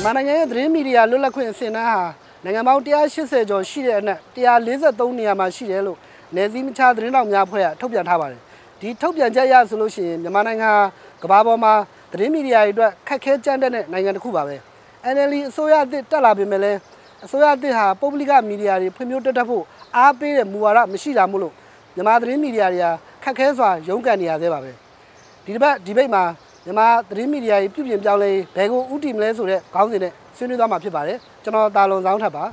Mananga dream media Lula Queen Sena, Nangamautia, she said, or she and Tia Liza Donia Machilo, Nezim Chadrina Yapua, Topian Tavari. The Topian Jaya solution, the Mananga, Gababama, dream media, Kake Jandan, Nangan Kubabe. And Eli Soya de Talabimele, Soya de Ha, Publica Media, Promoted Tapu, Ape, Muara, Machida Mulu, the Madrid Media, Kakeza, Yongania Debabe. Debate ma, the ma, dream media, Pubian Jolly, Bego, Utim Lesure, County, Sunidama Pibare, General Dalon Zantaba.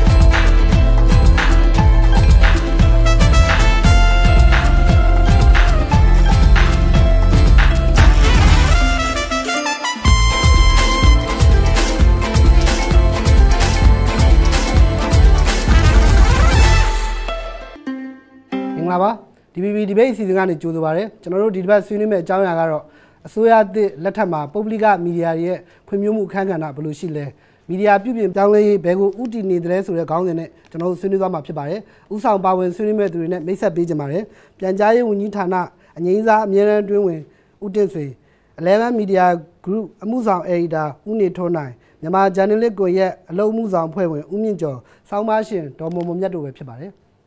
DBB debate is going to do the Vare, General debate Sunime Jangaro, Soya de Latama, Publica Media, Premium Kangana, Belushile, Media Pubian Downley, Bego, Uti need dress with a gown in it, General Sunidama Pibare, Usam Bowen Sunime to Net Mesa Bijamare, Janjay Unitana, and Yaza Mira Dwing, Utense, 11 Media Group, Muzan Ada, Unitonai, Yama Janile Goye, a low Muzan Poem, Uminjo, Sao Machine, Domo Mumyadu Pibare.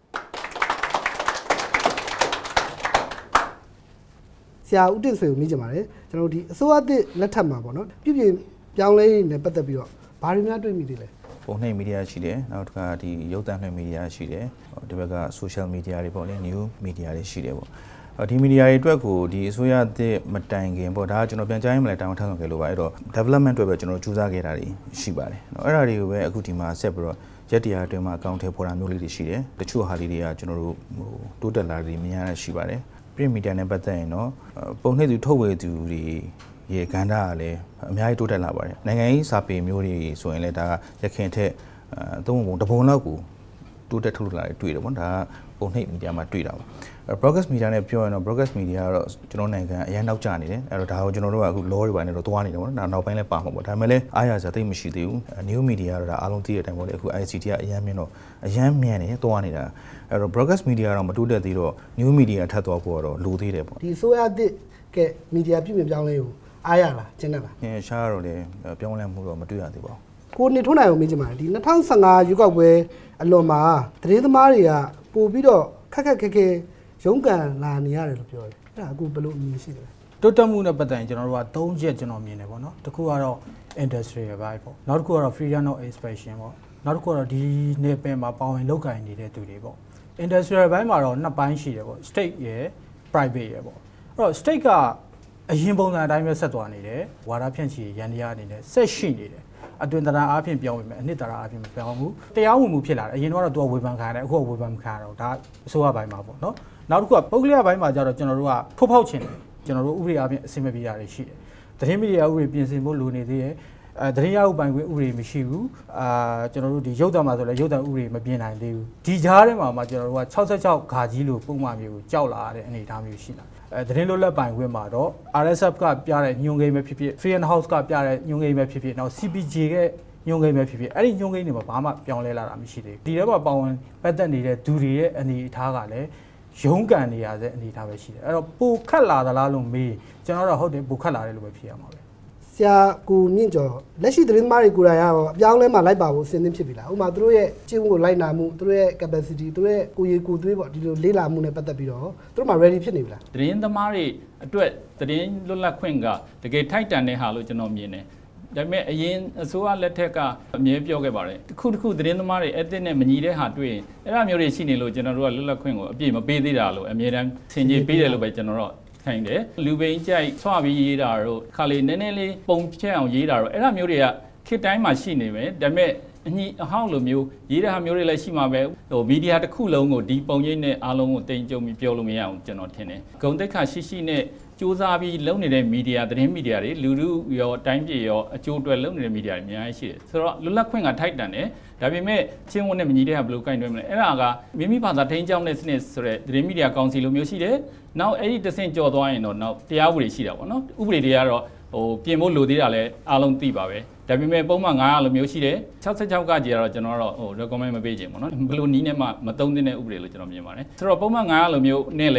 Sia Utense Mijamare, General so at the Latama, no? Pubian Downley in the Patabio, Parimia to immediately. Pone media chile, out the Yotan media chile, or the social media reporting, new media chile. The media network, the Soya de Matang game, but Arjun Benjamin let down Tango, development of General Chuzagari, Shibari. No, already were a Gutima Sepro, Jetia to my county for Amuli Shire, the Chu Halidia General Tutelari Miana Shibare. Media never then, no. Pony to tow to the Yekandale, Mai to the Labar. Nangai Sapi Muri, so in letter, they can't take don't want the Bonagu to the two like Twitter, one Pony Media Matwida. Progress Media pure and Progress Media, Jonaka, Yanau Chani, and how General Lord by Rotwani, now Pine Palm, but Amele, I as a thing she do, a new media, Alon Theatre, and whatever ICT, Yamino, a Yamiani, Toanida. Progress Media on Matuda Diro, new media Tato or Ludi. The Soya de Media Pubian Downley, Ayala, General. Sharo de Pionam Matuda. Coordinatona Mijama, the Natansanga, you got way, Aloma, Trade Maria, Pubido, Kakake, Jonga, Lania, good balloon. Totamuna Patan, General, don't jet General Minevono, the Kuaro industry arrival, not Kuara freedom or expression, not Kuara D. Nepema Power and Loca needed to live. Industrial Weimar, not buying she, state, yeah, private. State a Jimbo and I must set one in what I can see, Yandia in it, says she needed. I do that I have been and knit I have been they are Mupilla, you know, do with Bankara, who with Bankara, that so by Marble, no? Now, Poglia by my General Popochin, General Uri Simabia, she. The Hemidia will be simple Luni. The Ria by Uri Mishiu, General the Yoda Mother, Yoda Uri Mabina, the Jarema, my general, Chausa Kajilu, Pumamu, Jaula, any time you see. The Nilola by Wimado, RSF got Piara, Young Game PP, Free and House got Piara, Young Game PP, now CBG, Young Game PP, any young game of Bama, Pionela Mishide. The Eva Bowen, better needed Duri and the Tagale, Yungan the other and the Tabashi. Bukala, the Lalum me, General Hotel Bukala with Piamo. Sia Gu Ninjo, Leshi Dream Mari Guraya, Young Malaiba will send him Chipila, Uma Drue, Chimu Lainamu, Drue capacity, Drue, Kuyi Kudri, Lila Mune Patabiro, through my ready Pinibla. Drain the Mari, a duet, the Drain Lula Quinga, the gate Titan, the Halogenomine. That may again a Sua Leteka, Mepioga, the Kuku Drain the Mari, Edin and Manide Hatway, and I'm your Sinilo General Lula Quingo, a beam of Bedalo, and Miram, Saint Pedalo by General. Lube Jai, Swabi Yidaro, Kali Nenele, Pomchao Yidaro, and Amuria, Kitai machine, the me, Howlu, Yida Hamuri Shima, or media the Kulong or deep on Yene, Along, Danger, Mipiolumia, Janotene. Gondeka Shishine, Josabi, Lonely Media, the media, Lulu, your time, your Joe Lonely Media, I see. So Lula Queen are tight than eh. That we may change one media blue kind of Eraga, Mimi Pata Tangerlessness, the media council Muside. Now, 80% Joe Dwayne or now, the average Shida, no? Ubri or Piemo Ludiale, Alon Tibawe. That we may Bomang Al Muside, Chasa Chauga General or recommend a Beijing, Blue Nina Matondine Ubri, so Bomang Al Nele.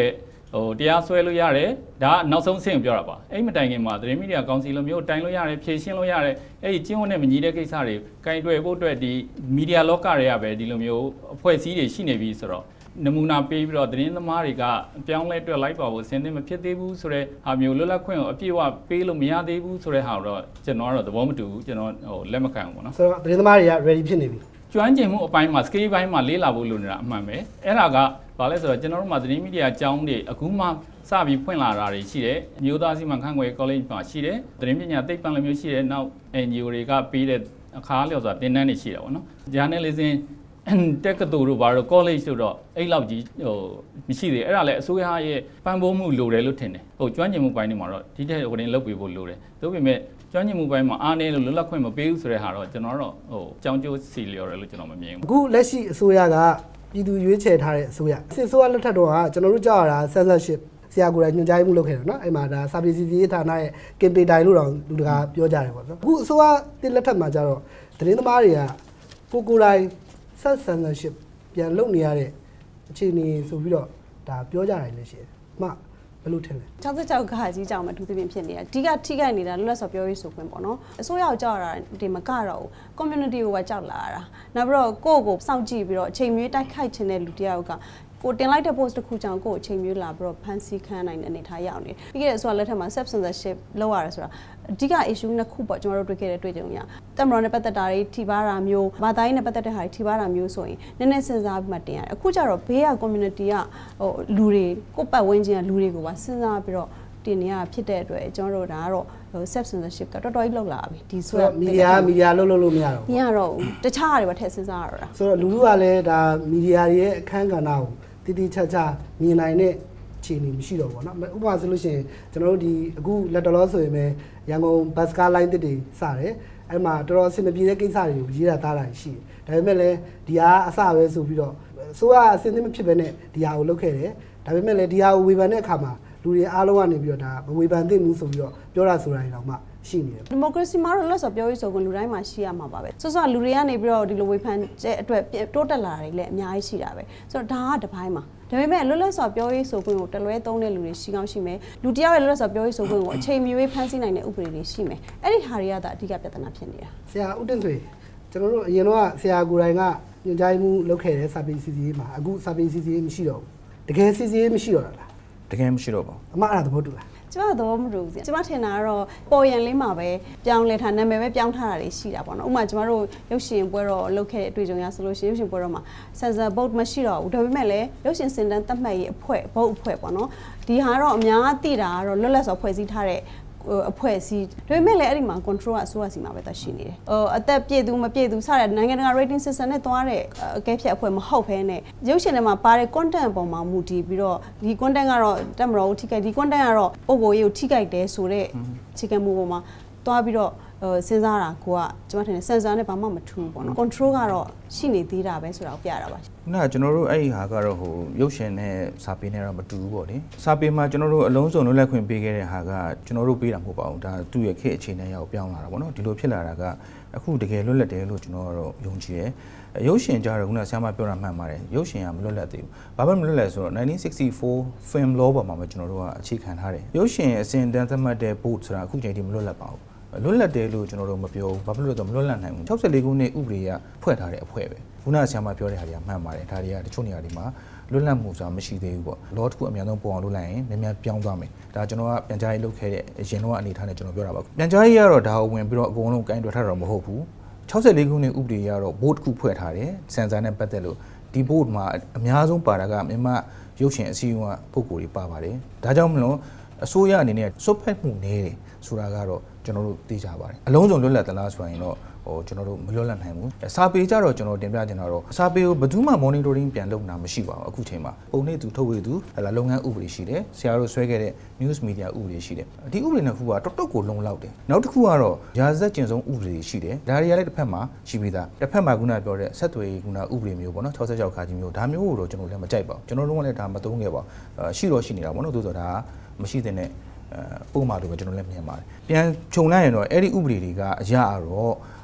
တရားစွဲလို့ရတယ်ဒါကနောက်ဆုံးဆင့်ပြောတာပါအဲ့မတိုင်ခင်မှာသတင်းမီဒီယာကောင်စီလိုမျိုးတိုင်လို့ရတယ်ဖြည့်ရှင်းလို့ရတယ်အဲ့ဒီကျင်းဝတ်နဲ့မညီတဲ့ကိစ္စတွေကင်တွယ်ဖို့အတွက်ဒီမီဒီယာလောကတွေကပဲဒီလိုမျိုးအဖွဲ့အစည်းတွေရှိနေပြီဆိုတော့နမူနာပေးပြီးတော့သတင်းသမားတွေကပြောင်းလဲတွက်လိုက်ပါဖို့စဉ်းသင့်မဖြစ်သေးဘူးဆိုတော့ဟာမျိုးလွတ်လပ်ခွင့်ကိုအပြည့်အဝပေးလို့မရသေးဘူးဆိုတဲ့ဟာတော့ကျွန်တော်ကတော့သဘောမတူဘူးကျွန်တော်လက်မခံဘူးပေါ့နော်ဆိုတော့သတင်းသမားတွေက ready ဖြစ်နေပြီကျွမ်းကျင်မှုအပိုင်းမှာ scale ပိုင်းမှာလေးလာဖို့လိုနေတာအမှန်ပဲအဲ့ဒါကဘာလဲဆိုတော့ကျွန်တော်တို့မှာသတင်းမီဒီယာအကြောင်းတွေအခုမှစပြီးဖွင့်လာတာတွေရှိတယ်မျိုးသားစီမံခန့်ခွဲ college မှာရှိတယ်သတင်းပညာသိပ္ပံလိုမျိုးရှိတယ်နောက် NGO တွေကပေးတဲ့အခါလျော်စွာသင်တန်းတွေရှိတာပေါ့နော် journalism တက္ကသိုလ်တို့ဘာလို့ college တို့တော့အဲ့လောက်ကြီးမရှိသေးအဲ့ဒါလည်းအစိုးရရဲ့ပံ့ပိုးမှုလိုတယ်လို့ထင်တယ်ကျွမ်းကျင်မှုပိုင်းတွေမှာတော့ဒီတဲ့ဟိုတင်လုပ်ပေးဖို့လိုတယ်ဒါပေမဲ့ကျွမ်းကျင်မှုပိုင်းမှာအားနည်းလို့လွတ်လပ်ခွင့်မပေးဘူးဆိုတဲ့ဟာတော့ကျွန်တော်တော့ကြောင်းကျိုးစီလျော်တယ်လို့ကျွန်တော်မမြင်ဘူးအခုလက်ရှိအစိုးရကပြည်သူရွေးချယ်ထားတဲ့အစိုးရစစ်အစိုးရလက်ထက်တော့ကကျွန်တော်တို့ကြောက်ရတာ censorship ဆရာကိုယ်တိုင်ညွှန်ကြားမှုလုပ်ခဲ့တယ်နော်အဲ့မှာဒါစာပေစီစီဌာနရဲ့ campaign တိုင်လို့တော့လူတကာပြောကြတယ်ပေါ့နော်အခုအစိုးရတစ်လက်ထက်မှာကျတော့သတင်းသမားတွေကကိုယ်တိုင် censorship ပြန်လုပ်နေရတဲ့အခြေအနေဆိုပြီးတော့ဒါပြောကြတယ်လည်းရှိတယ်။မှဘယ်လိုထင်လဲ။66ခါကြီးကြောင်မှသူသဖြင့်ဖြစ်နေတာ။အဓိကထိခိုက်နေတာလွတ်လပ်စွာပြောရေးဆိုခွင့်ပေါ့နော်။အစိုးရကိုကြောက်ရတာဒီမကတော့ဘူး။ community ကိုပဲကြောက်လာရတာ။နောက်ပြီးတော့ကိုယ့်ကိုစောင့်ကြည့်ပြီးတော့အချိန်မီတိုက်ခိုက်ခြင်းတဲ့လူတယောက်ကကိုတင်လိုက်တဲ့ post တစ်ခုကြောင့်ကိုယ်အချိန်မျိုးလာပြီးတော့ဖန်ဆီးခံနိုင်တဲ့အနေထားရောက်နေ။ပြီးခဲ့တဲ့ဆိုတော့လက်ထက်မှာ self censorship လုပ်ရတယ်ဆိုတာအဓိက issue နှစ်ခုပေါ့ကျွန်တော်တို့တွေ့ခဲ့တဲ့တွေ့ကြုံရ။တက်မတော်နဲ့ပတ်သက်တာတွေထိပါတာမျိုးဘာသာရေးနဲ့ပတ်သက်တဲ့ဟာတွေထိပါတာမျိုးဆိုရင်နည်းနည်းစဉ်းစားပြီးမှတင်ရတယ်။အခုကျတော့ဘေးက community ကလူတွေကိုပတ်ဝန်းကျင်ကလူတွေကိုပါစဉ်းစားပြီးတော့တင်နေရဖြစ်တဲ့အတွက်ကျွန်တော်တို့ဒါကတော့ self censorship ကတော်တော်ကြီးလောက်လာပြီဒီဆိုမီဒီယာလှုပ်လို့မရတော့ဘူးမရတော့ဘူးတခြားတွေပါထည့်စဉ်းစားရတာဆိုတော့လူလူကလည်းဒါမီဒီယာရဲ့အခန်းကဏ္ဍကိုတိတိကျကျမြင်နိုင်တဲ့အခြေအနေမရှိတော့ဘူးเนาะဥပမာဆိုလို့ရှိရင်ကျွန်တော်တို့ဒီအခုလက်တော်လို့ဆိုရင်ပဲရန်ကုန်ဘတ်စကားလိုင်းတစ်တွေစတယ်အဲ့မှာတော်တော်အဆင်မပြေတဲ့ကိစ္စတွေကိုရေးတာသားတာရှိတယ်ဒါပေမဲ့လည်းဒီဟာအစပဲဆိုပြီးတော့ဆိုကအဆင်သင့်မဖြစ်ဘဲနဲ့ဒီဟာကိုလုပ်ခဲ့တယ်ဒါပေမဲ့လည်းဒီဟာကိုဝေဖန်တဲ့အခါမှာလူတွေအားလုံးကနေပြီးတော့ဒါမဝေဖန်သင့်ဘူးဆိုပြီးတော့ပြောတာဆိုတာတွေတော့မှရှိနေတယ်ဒီမိုကရေစီမှာတော့လက်စော်ပြောရေးဆိုခွင့်လူတိုင်းမှာရှိရမှာပါပဲဆိုတော့လူတွေကနေပြီးတော့ဒီလိုဝေဖန်တဲ့အတွက်တိုးတက်လာတာတွေလည်းအများကြီးရှိတာပဲဆိုတော့ဒါကတစ်ပိုင်းမှာဒါပေမဲ့လွတ်လပ်စွာပြောရေးဆိုခွင့်ကိုတလွဲသုံးတဲ့လူတွေရှိကောင်းရှိမယ်လူတယောက်ရဲ့လွတ်လပ်စွာပြောရေးဆိုခွင့်ကိုအချိန်မီဝေးဖန်ဆီးနိုင်တဲ့ဥပဒေတွေရှိမယ်အဲ့ဒီဟာတွေကသာအဓိကပြဿနာဖြစ်နေတာဆရာဦးတင်ဆွေကျွန်တော်တို့အရင်တော့ဆရာကိုယ်တိုင်ကညွှန်ကြားမှုလုပ်ခဲ့တဲ့စာပေစီစီရေးမှာအခုစာပေစီစီရေးမရှိတော့ဘူးတကယ်စီစီရေးမရှိတော့လားတကယ်မရှိတော့ပါဘူးအမအဲ့ဒါသဘောတူလားကျမတော့မတူဘူးကျမထင်တာကတော့ပေါ်ရန်လေးမှာပဲပြောင်းလဲထားနာမည်ပဲပြောင်းထားတာတွေရှိတာပေါ့နော်ဥပမာကျမတို့ရုပ်ရှင်ပွဲတော့လုပ်ခဲ့တဲ့အတွေ့အကြုံရဆိုလို့ရှိရင်ရုပ်ရှင်ပွဲတော့မှာ censor board မရှိတော့ဘူးဒါပေမဲ့လည်းရုပ်ရှင်စင်တန်းသတ်မှတ်ရေးအဖွဲ့ board အဖွဲ့ပေါ့နော်ဒီဟာတော့အများသိတာကတော့လွတ်လပ်စွာဖွဲ့စည်းထားတဲ့အဖွဲ့အစည်းဒါပေမဲ့လည်းအဲ့ဒီမှာ control ကအစိုးရစီမှာပဲသက်ရှိနေတယ်အသက်ပြည့်သူမပြည့်သူစတဲ့နိုင်ငံတကာ rating system နဲ့သွားတဲ့အကဲဖြတ်အဖွဲ့မဟုတ်ဘဲနဲ့ရုပ်ရှင်ထဲမှာပါတဲ့ content အပေါ်မှာမူတည်ပြီးတော့ဒီ content ကတော့တက်မတော်ကိုထိခိုက်ဒီ content ကတော့ပုံကိုရေးကိုထိခိုက်တယ်ဆိုတဲ့အခြေခံမူပေါ်မှာသွားပြီးတော့စဉ်းစားတာကိုကကျွန်မထင်တယ် sensor နဲ့ဘာမှမထူးပေါ့နော် control ကတော့ရှိနေသေးတာပဲဆိုတာကိုပြရတာပါခုနကကျွန်တော်တို့အဲ့ဒီဟာကတော့ဟိုရုပ်ရှင်နဲ့စာပေနဲ့တော့မတူဘူးပေါ့လေစာပေမှာကျွန်တော်တို့အလုံးစုံလွတ်လပ်ခွင့်ပေးခဲ့တဲ့ဟာကကျွန်တော်တို့ပေးတာမဟုတ်ပါဘူးဒါသူ့ရဲ့ခေတ်အခြေအနေရောက်ပြောင်းလာတာပေါ့နော်ဒီလိုဖြစ်လာတာကအခုတကယ်လွတ်လပ်တယ်လို့ကျွန်တော်ကတော့ယုံကြည်တယ်ရုပ်ရှင်ကြတော့ခုနဆရာမပြောတာမှန်ပါတယ်ရုပ်ရှင်ကမလွတ်လပ်သေးဘူးဘာမှမလွတ်လပ်ဆိုတော့1964 film law ပေါ်မှာပဲကျွန်တော်တို့ကအခြေခံထားတယ်ရုပ်ရှင်အစဉ်တန်းသတ်မှတ်တဲ့ board ဆိုတာအခုချိန်ထိမလွတ်လပ်ပါဘူးလွတ်လပ်တယ်လို့ကျွန်တော်တို့မပြောဘူးဘာဖြစ်လို့လဲဆိုတော့မလွတ်လပ်နိုင်ဘူး64ခုနှစ်ဥပဒေကဖွဲ့ထားတဲ့အဖွဲ့ပဲခုနဆရာမပြောတဲ့ဟာတွေကမှန်ပါတယ်ဒါတွေကတချို့နေရာတွေမှာလွတ်လပ်မှုဆိုတာမရှိသေးဘူးပေါ့လောတစ်ခုအများဆုံးပေါ်အောင်လုပ်လိုက်ရင်မြန်မြန်ပြောင်းသွားမယ်ဒါကျွန်တော်ကပြန်ကြားရေးလုပ်ခဲ့တဲ့အရင်တော့အနေထားနဲ့ကျွန်တော်ပြောတာပါပြန်ကြားရေးကတော့ဒါကိုဝင်ပြီးတော့အကုန်လုံးကင်တွယ်ထားတာမဟုတ်ဘူး64ခုနှစ်ဥပဒေကတော့ board တစ်ခုဖွဲ့ထားတယ်စင်ဆာနဲ့ပတ်သက်လို့ဒီ board မှာအများဆုံးပါတာကမြန်မာရုပ်ရှင်အစည်းအဝေးပုဂ္ဂိုလ်တွေပါပါတယ်ဒါကြောင့်မလို့အစိုးရအနေနဲ့စွတ်ဖက်မှုနည်းတယ်ဆိုတာကတော့ကျွန်တော်တို့သိကြပါတယ်အလုံးစုံလွတ်လပ်သလားဆိုရင်တော့ကျွန်တော်တို့မလွတ်လပ်နိုင်ဘူးစာပေကြတော့ကျွန်တော်တင်ပြချင်တာတော့စာပေကိုဘယ်သူမှ monitoring ပြန်လုပ်တာမရှိပါဘူးအခုချိန်မှာပုံနှိပ်သူထုတ်ဝေသူလုပ်ငန်းဥပဒေရှိတယ်ဆရာတို့ဆွဲခဲ့တဲ့ news media ဥပဒေရှိတယ်ဒီဥပဒေနှစ်ခုကတော်တော်ကိုလုံလောက်တယ်နောက်တစ်ခုကတော့ရာဇသက်ကျင့်ဆုံးဥပဒေရှိတယ်ဒါတွေကလည်းတစ်ဖက်မှာရှိပြီးသားတစ်ဖက်မှာခုနပြောတဲ့ဆက်သွယ်ရေးခုနဥပဒေမျိုးပေါ့နော်66ခါကြီးမျိုးဒါမျိုးကိုတော့ကျွန်တော်လည်းမကြိုက်ပါဘူးကျွန်တော်တို့ကလည်းဒါမသုံးခဲ့ပါဘူးရှိတော့ရှိနေတာပေါ့နော်သို့ဆိုဒါမရှိတဲ့ပုံမှန်လိုပဲကျွန်တော်လည်းမြင်ပါတယ်ပြန်ခြုံလိုက်ရင်တော့အဲ့ဒီဥပဒေတွေကအရာတော့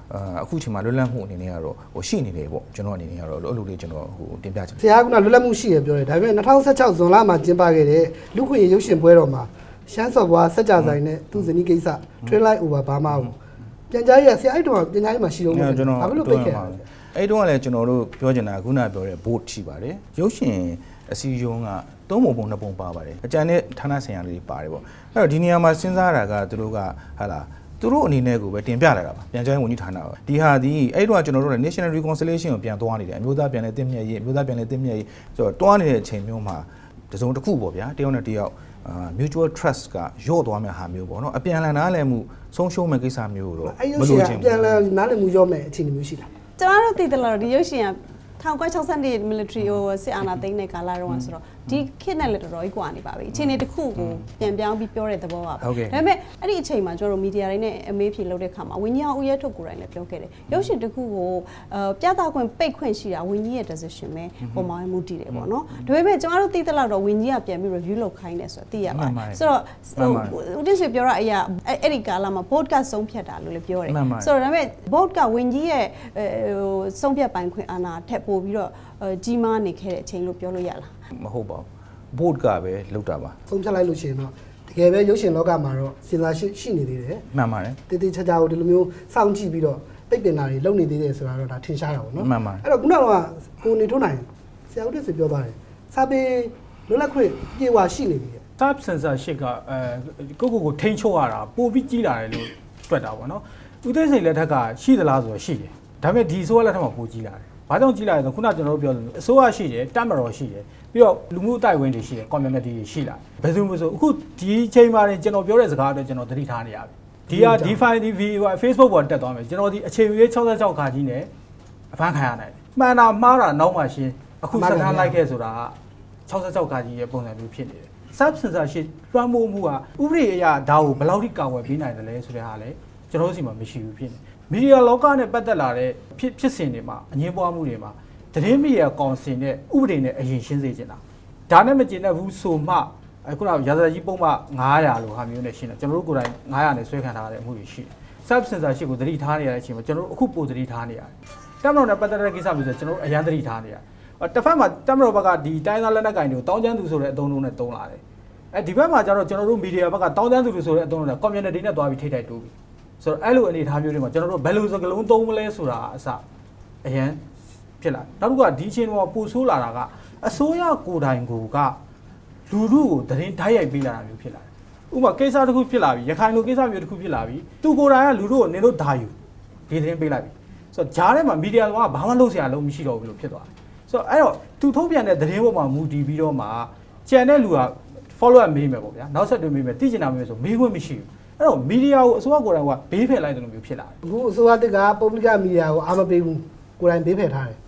အခုချိန်မှာလွတ်လပ်မှုအနေနဲ့ကတော့ရှိနေတယ်ပေါ့ကျွန်တော်အနေနဲ့ကတော့အဲ့လိုလေးကျွန်တော်တင်ပြချင်တယ်ဆရာကလွတ်လပ်မှုရှိရပြောတယ်ဒါပေမဲ့2016ဇွန်လမှာကျင်းပခဲ့တဲ့လူခွင့်ရုပ်ရှင်ပွဲတော်မှာရှမ်းစော်ဘွားစက်ကြဆိုင်နဲ့သူဇနီးကိစ္စ Twilight Over Burma ကိုပြန်ကြားရဆရာအဲ့တော့ပြန်ကြားရမှာရှိတော့ဘူးဘာလို့ပိတ်ခဲ့အဲ့တော့လည်းကျွန်တော်တို့ပြောချင်တာခုနပြောတဲ့ board ရှိပါတယ်ရုပ်ရှင်အစည်းအရုံးက3ပုံပုံ2ပုံပါပါတယ်အကြံနဲ့ဌာနဆိုင်ရာလေးပါတယ်ပေါ့အဲ့တော့ဒီနေရာမှာစဉ်းစားတာကသူတို့ကဟာလားသူတို့အနေနဲ့ကိုပဲတင်ပြလာတာပါပြန်ကြားရေးဝန်ကြီးဌာနပါဒီဟာဒီအဲ့တော့ကျွန်တော်တို့လည်း National Reconciliation ကိုပြန်သွားနေတယ်အမျိုးသားပြန်လဲတင့်မြတ်ရေးအမျိုးသားပြန်လဲတင့်မြတ်ရေးဆိုတော့တွားနေတဲ့အချိန်မျိုးမှာတစုံတစ်ခုပေါ့ဗျာတယောက်နဲ့တယောက်mutual trust ကရော့သွားမယ့်ဟာမျိုးပေါ့နော်အပြန်လည်နားလည်မှုဆုံးရှုံးမဲ့ကိစ္စမျိုးတော့မလိုချင်ဘူးအပြန်လည်နားလည်မှုရော့မဲ့အခြေအနေမျိုးရှိတာကျွန်တော်တို့သိတယ်လို့ဒီရုပ်ရှင်က1962 military ဟိုစစ်အာဏာသိမ်းတဲ့ကာလတုန်းကဆိုတော့ဒီခေတ်နဲ့လည်းတော်တော်ကြီးကွာနေပါပြီအခြေအနေတစ်ခုကိုပြန်ပြောင်းပြီးပြောတဲ့သဘောပါပဲဒါပေမဲ့အဲ့ဒီအချိန်မှာကျွန်တော်တို့မီဒီယာတွေနဲ့အမေးဖြေလုပ်တဲ့ခါမှာဝင်းကြီးအောင်ဦးရဲထုတ်ကိုယ်တိုင်လည်းပြောခဲ့တယ်ရုပ်ရှင်တစ်ခုကိုပြသခွင့်ပိတ်ခွင့်ရှိတာဝင်းကြီးရဲ့ decision ပဲပုံမှန်မှုတည်တယ်ပေါ့နော်ဒါပေမဲ့ကျွန်တော်တို့သိတဲ့လောက်တော့ဝင်းကြီးကပြန်ပြီး review လုပ်ခိုင်းတယ်ဆိုတော့သိရပါတယ်ဆိုတော့ဦးတင်ဆွေပြောတာအရာအဲ့ဒီကာလမှာ board ကဆုံးဖြတ်တာလို့လည်းပြောတယ်ဆိုတော့ဒါပေမဲ့ board ကဝင်းကြီးရဲ့ဆုံးဖြတ်ပိုင်ခွင့်အာဏာထက်ပိုပြီးတော့ကြီးမားနေခဲ့တဲ့အချိန်လို့ပြောလို့ရလားမဟုတ်ပါဘူး board ကပဲလောက်တာပါဆုံးဖြတ်လိုက်လို့ရှိရင်တော့တကယ်ပဲရုပ်ရှင်လောကမှာတော့စဉ်းစားရှိနေသေးတယ်မှန်ပါတယ်တေးသေးချာချာကိုဒီလိုမျိုးစောင့်ကြည့်ပြီးတော့ပိတ်ပင်တာတွေလုပ်နေသေးတယ်ဆိုတာတော့ဒါထင်ရှားတာပေါ့နော်မှန်ပါအဲ့တော့ခုနကကိုနေထွန်းနိုင်ဆရာဦးတက်ဆွေပြောသွားတယ်စာပေလွတ်လပ်ခွင့်ပြေဝရှိနေပြီ Type censorship ကကိုထိန်းချုပ်ရတာပိုပြီးကြီးလာတယ်လို့တွက်တာပေါ့နော်ဦးသိန်းစိန်လက်ထက်ကရှိသလားဆိုတော့ရှိတယ်ဒါပေမဲ့ဒီဆိုရလက်ထက်မှာပိုကြီးလာတယ်ဘာကြောင့်ကြီးလာလဲဆိုခုနကျွန်တော်တို့ပြောလို့အစိုးရရှိတယ်တပ်မတော်ရှိတယ်ပြီးတော့လူမှုအတိုင်းဝန်းတွေရှိတယ် community တွေရှိလာဘယ်သူမှဆိုအခုဒီချိန်မှာကျွန်တော်ပြောတဲ့စကားအတွက်ကျွန်တော်သတိထားနေရပြီဒီ file ဒီ video Facebook ပေါ်တက်သွားမယ်ကျွန်တော်ဒီအချိန်ကြီး66ခါကြီးနဲ့အဖမ်းခံရနိုင်တယ်မှန်တာမှားတာနောက်မှရှင်းအခုစကားလိုက်ခဲ့ဆိုတာ66ခါကြီးရဲ့ပုံစံမျိုးဖြစ်နေတယ် sub censorship လွှမ်းမိုးမှုကဥပဒေအရဒါကိုဘယ်လောက်ထိကာကွယ်ပေးနိုင်တယ်လဲဆိုတဲ့ဟာလဲကျွန်တော်တို့စီမှာမရှိဘူးဖြစ်နေမီဒီယာလောကနဲ့ပတ်သက်လာတဲ့ဖြစ်စဉ်တွေမှာအငြင်းပွားမှုတွေမှာသတင်းမီဒီယာကောင်စီနဲ့ဥပဒေနဲ့အရင်ရှင်းစေချင်တာဒါနဲ့မကျင်တဲ့ဘူးဆိုမှအခုတော့ရာဇသကြီးပုံမှ900လို့ဟာမျိုးနဲ့ရှင်းတယ်ကျွန်တော်တို့ကိုယ်တိုင်900နဲ့ဆွဲခံထားရတဲ့အမှုတွေရှိတယ် sub censorship ကိုသတိထားနေရတဲ့အချိန်မှာကျွန်တော်တို့အခုပိုသတိထားနေရတယ်တပ်မတော်နဲ့ပတ်သက်တဲ့ကိစ္စမျိုးဆိုကျွန်တော်တို့အရန်သတိထားနေရတယ်တစ်ဖက်မှာတပ်မတော်ဘက်ကဒီတိုင်းသားလက်နက်ကင်တွေကိုတောင်းကျမ်းသူဆိုတဲ့အသုံးလုံးနဲ့တုံးလာတယ်ဒီဘက်မှာကျတော့ကျွန်တော်တို့မီဒီယာဘက်ကတောင်းကျမ်းသူလို့ဆိုတဲ့အသုံးလုံးနဲ့ community နဲ့တွားပြီးထိတိုက်တိုးပြီးဆိုတော့အဲ့လိုအနေအထားမျိုးတွေမှာကျွန်တော်တို့ဘယ်လိုစကလုံးသုံးမလဲဆိုတာအစအရန်ဖြစ်လာနောက်တစ်ခုကဒီအချိန်မှာပိုဆိုးလာတာကအစိုးရကိုယ်တိုင်ကလူလူကိုသတင်းဓာတ်ရိုက်ပေးလာတာမျိုးဖြစ်လာတယ်ဥပမာကိစ္စတစ်ခုဖြစ်လာပြီရခိုင်လိုကိစ္စမျိုးတစ်ခုဖြစ်လာပြီသူကိုယ်တိုင်ကလူတို့ကိုနင်တို့ဓာယူဒီသတင်းပေးလိုက်ပြီဆိုတော့ဂျားထဲမှာမီဒီယာကဘာမှလုပ်စရာလုံးမရှိတော့ဘူးလို့ဖြစ်သွားတယ်ဆိုတော့အဲ့တော့သူထုတ်ပြန်တဲ့သတင်းပေါ်မှာမူတည်ပြီးတော့မှကြံတဲ့လူက follow up မေးမယ်ပေါ့ဗျာနောက်ဆက်တွဲမေးမယ်သိချင်တာမေးမယ်ဆိုမေးခွင့်မရှိဘူးအဲ့တော့မီဒီယာကိုအစိုးရကိုယ်တိုင်ကဘေးဖယ်လိုက်တယ်လို့မျိုးဖြစ်လာတယ်အခုအစိုးရတက်က public မီဒီယာကိုအားမပေးဘူးကိုယ်တိုင်ဘေးဖယ်ထားတယ်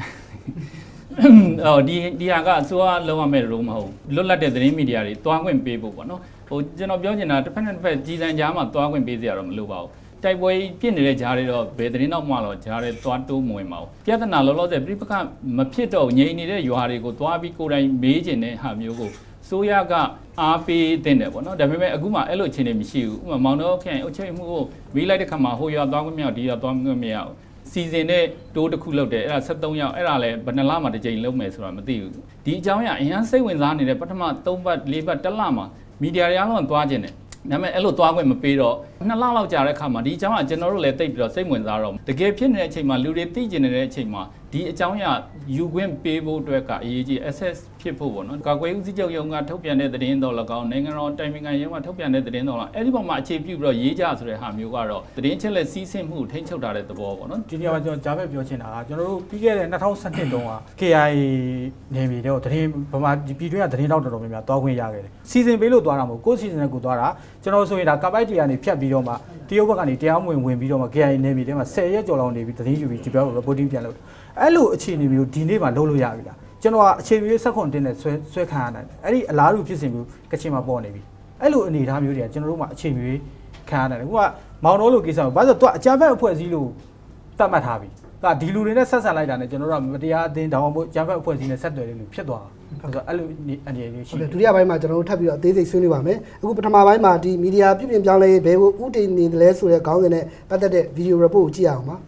ဒီဟာကအစိုးရလုံးဝမဲ့လို့မဟုတ်လွတ်လပ်တဲ့သတင်းမီဒီယာတွေတွားခွင့်ပေးဖို့ပေါ့နော်ကျွန်တော်ပြောချင်တာတစ်ဖက်နဲ့တစ်ဖက်ကြီးစံကြားမှာတွားခွင့်ပေးစရာတော့မလိုပါဘူးတိုက်ပွဲပြစ်နေတဲ့ဂျားတွေတော့ဘယ်သတင်းတော့မှတော့ဂျားတွေတွားတိုးမဝင်ပါဘူးပြဿနာလောလောဆယ်ပြိပခမဖြစ်တော့ငြိမ်နေတဲ့ရွာတွေကိုတွားပြီးကိုယ်တိုင်မေးချင်တဲ့ဟာမျိုးကိုဆိုရကအားပေးတင်တယ်ပေါ့နော်ဒါပေမဲ့အခုမှအဲ့လိုအခြေအနေမရှိဘူးဥပမာမောင်တော်ခရိုင်အုပ်ချုပ်မှုကိုမေးလိုက်တဲ့ခါမှာဟိုရွာသွားခွင့်မရဒီရွာသွားခွင့်မရစီစဉ်တဲ့တိုးတစ်ခုလုပ်တယ်အဲ့ဒါ73ရောက်အဲ့ဒါလည်းဘယ်နှလမှာတစ်ကြိမ်လုပ်မယ်ဆိုတာမသိဘူးဒီအကြောင်းအရာအရင်စိတ်ဝင်စားနေတဲ့ပထမ3ပတ်4ပတ်1လမှာမီဒီယာတွေအားလုံးသွားခြင်းတယ်ဒါပေမဲ့အဲ့လိုသွားခွင့်မပေးတော့2လလောက်ကြာတဲ့အခါမှာဒီအကြောင်းကကျွန်တော်တို့လည်းတိတ်ပြီးတော့စိတ်ဝင်စားတော့တကယ်ဖြစ်နေတဲ့အချိန်မှာလူတွေသိကျင်နေတဲ့အချိန်မှာဒီအကြောင်းအရာယူခွင့်ပေးဖို့အတွက်ကအရေးကြီး access ဖြစ်ဖို့ပေါ့နော်ကာကွယ်ဦးစီးချုပ်ရုံးကထုတ်ပြန်တဲ့သတင်းတော်၎င်းနိုင်ငံတော်တိုင်ပင်ခံရုံးကထုတ်ပြန်တဲ့သတင်းတော်၎င်းအဲ့ဒီပေါ်မှာအခြေပြုပြီးတော့ရေးကြဆိုတဲ့ဟာမျိုးကတော့သတင်းချက်လက်စီးဆင်းမှုထိန်းချုပ်ထားတဲ့သဘောပေါ့နော်ဒီနေရာမှာကျွန်တော်ကြားပဲပြောချင်တာကကျွန်တော်တို့ပြီးခဲ့တဲ့2012တုန်းက KIA နေပြည်တော်သတင်းဗမာပြည်တွင်းကသတင်းတောက်တော်တော်များများတွားခွင့်ရခဲ့တယ်စီစဉ်ပေးလို့တွားတာမဟုတ်ကိုယ်စီစဉ်နဲ့ကိုတွားတာကျွန်တော်ဆိုရင်ဒါကပိုက်တီကနေဖြတ်ပြီးတော့မှတရုတ်ဘက်ကနေတရားမဝင်ပြီးတော့မှ KIA နေပြည်တော်မှာ10ရက်ကျော်လောက်နေပြီးသတင်းယူပြီးဒီပြော reporting ပြန်လုပ်အဲ့လိုအခြေအနေမျိုးဒီနေ့မှလုပ်လို့ရပြီလားကျွန်တော်ကအချိန်မျိုး16တင်းနဲ့ဆွဲခံရနိုင်တယ်အဲ့ဒီအလားတူဖြစ်စဉ်မျိုးကချင်မှာပေါ်နေပြီအဲ့လိုအနေအထားမျိုးတွေကကျွန်တော်တို့မှအချိန်မျိုးခံရနိုင်တယ်ခုကမောင်တော်လိုကိစ္စဘာလို့သူကအကြမ်းဖက်အဖွဲ့အစည်းလို့တတ်မှတ်ထားပြီဒီလူတွေနဲ့ဆက်ဆံလိုက်တာနဲ့ကျွန်တော်တို့ကမတရားအသင်းတောင်မှကျန်းဖက်အဖွဲ့အစည်းနဲ့ဆက်သွယ်နေလို့ဖြစ်သွားတာဆိုတော့အဲ့လိုအနေနဲ့ရှိတယ်ဒုတိယပိုင်းမှာကျွန်တော်တို့ထပ်ပြီးတော့အသေးစိတ်ဆွေးနွေးပါမယ်အခုပထမပိုင်းမှာဒီမီဒီယာပြုပြင်ပြောင်းလဲဘယ်ကိုဥတည်နေတယ်လဲဆိုတဲ့ခေါင်းစဉ်နဲ့ပတ်သက်တဲ့ဗီဒီယို report ကိုကြည့်အောင်ပါ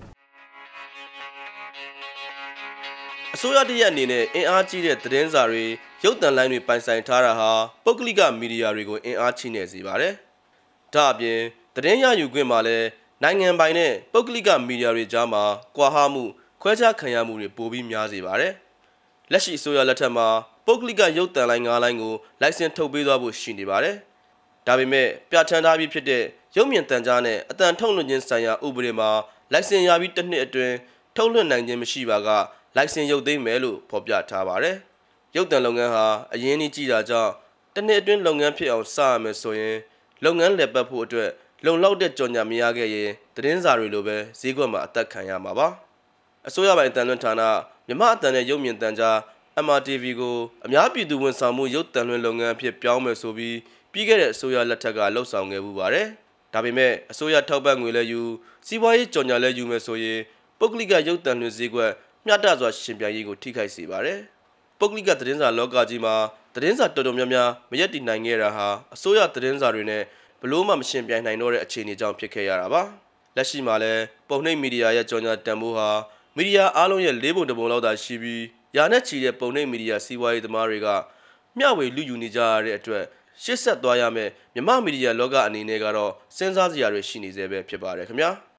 အစိုးရတရက်အနေနဲ့အင်အားကြီးတဲ့သတင်းစာတွေရုပ်သံလိုင်းတွေပိုင်ဆိုင်ထားတာဟာပုဂ္ဂလိကမီဒီယာတွေကိုအင်အားချိနေစေပါတယ်။ဒါအပြင်သတင်းရယူခွင့်မှာလည်းနိုင်ငံပိုင်နဲ့ပုဂ္ဂလိကမီဒီယာတွေကြားမှာကွာဟမှုခွဲခြားခံရမှုတွေပိုပြီးများစေပါတယ်။လက်ရှိအစိုးရလက်ထက်မှာပုဂ္ဂလိကရုပ်သံလိုင်း9လိုင်းကိုလိုင်စင်ထုတ်ပေးသွားဖို့ရှိနေပါတယ်။ဒါပေမဲ့ပြဋ္ဌာန်းထားပြီးဖြစ်တဲ့ရုပ်မြင်သံကြားနဲ့အသံထုတ်လွှင့်ခြင်းဆိုင်ရာဥပဒေမှာလိုင်စင်ရပြီးတစ်နှစ်အတွင်းထုတ်လွှင့်နိုင်ခြင်းမရှိပါကလိုင်စင်ရုပ်သိမ်းမယ်လို့ဖော်ပြထားပါတယ်။ရုပ်သံလုပ်ငန်းဟာအရင်းနှီးကြီးတာကြောင့်တစ်နှစ်အတွင်းလုပ်ငန်းဖြစ်အောင်စရမယ်ဆိုရင်လုပ်ငန်းလည်ပတ်ဖို့အတွက်လုံလောက်တဲ့ကြော်ညာမရခဲ့ရင်သတင်းစာတွေလိုပဲဈေးကွက်မှာအသက်ခံရမှာပါ။အစိုးရပိုင်အသံလွှင့်ဌာနမြမအသံနဲ့ရုပ်မြင်သံကြား MRTV ကိုအများပြည်သူဝန်ဆောင်မှုရုပ်သံလွှင့်လုပ်ငန်းအဖြစ်ပြောင်းမယ်ဆိုပြီးပြီးခဲ့တဲ့အစိုးရလက်ထက်ကလှုပ်ဆောင်ခဲ့မှုပါတယ်။ဒါပေမဲ့အစိုးရထောက်ပံ့ငွေလည်းယူစီးပွားရေးကြော်ညာလည်းယူမယ်ဆိုရင်ပုဂ္ဂလိကရုပ်သံလွှင့်ဈေးကွက်မျှတစွာရှင်ပြိုင်ရေးကိုထိခိုက်စေပါတယ်။ပုဂ္ဂလိကသတင်းစာလောကကြီးမှာသတင်းစာတော်တော်များများမရက်တည်နိုင်ခဲ့တာဟာအစိုးရသတင်းစာတွေနဲ့ဘလို့မှမရှင်ပြိုင်နိုင်တော့တဲ့အခြေအနေကြောင့်ဖြစ်ခဲ့ရတာပါ။လက်ရှိမှာလည်းပုံနှိပ်မီဒီယာရဲ့ကြော်ညာတန်ဖိုးဟာမီဒီယာအားလုံးရဲ့၄ပုံတစ်ပုံလောက်သာရှိပြီးရာနဲ့ချီတဲ့ပုံနှိပ်မီဒီယာစီးပွားရေးသမားတွေကမျှဝေလူယူနေကြရတဲ့အတွက်ရှေ့ဆက်သွားရမယ့်မြမမီဒီယာလောကအနေနဲ့ကတော့စဉ်းစားစရာတွေရှိနေသေးပဲဖြစ်ပါတယ်ခင်ဗျာ။